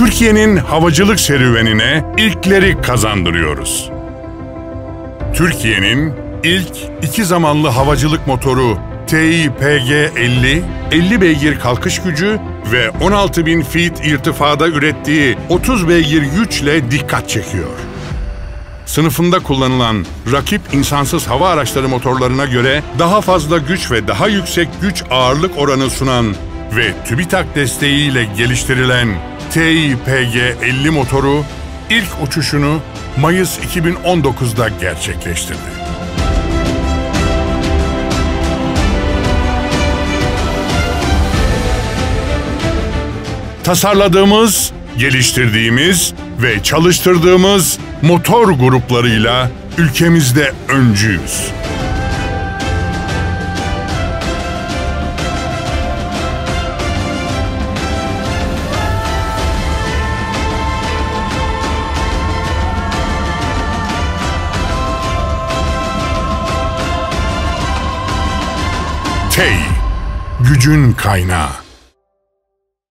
Türkiye'nin havacılık serüvenine ilkleri kazandırıyoruz. Türkiye'nin ilk iki zamanlı havacılık motoru Tİ-PG-50, 50 beygir kalkış gücü ve 16.000 feet irtifada ürettiği 30 beygir güçle dikkat çekiyor. Sınıfında kullanılan rakip insansız hava araçları motorlarına göre daha fazla güç ve daha yüksek güç ağırlık oranı sunan ve TÜBİTAK desteğiyle geliştirilen Tİ-PG-50 motoru ilk uçuşunu Mayıs 2019'da gerçekleştirdi. Tasarladığımız, geliştirdiğimiz ve çalıştırdığımız motor gruplarıyla ülkemizde öncüyüz. TEİ, gücün kaynağı.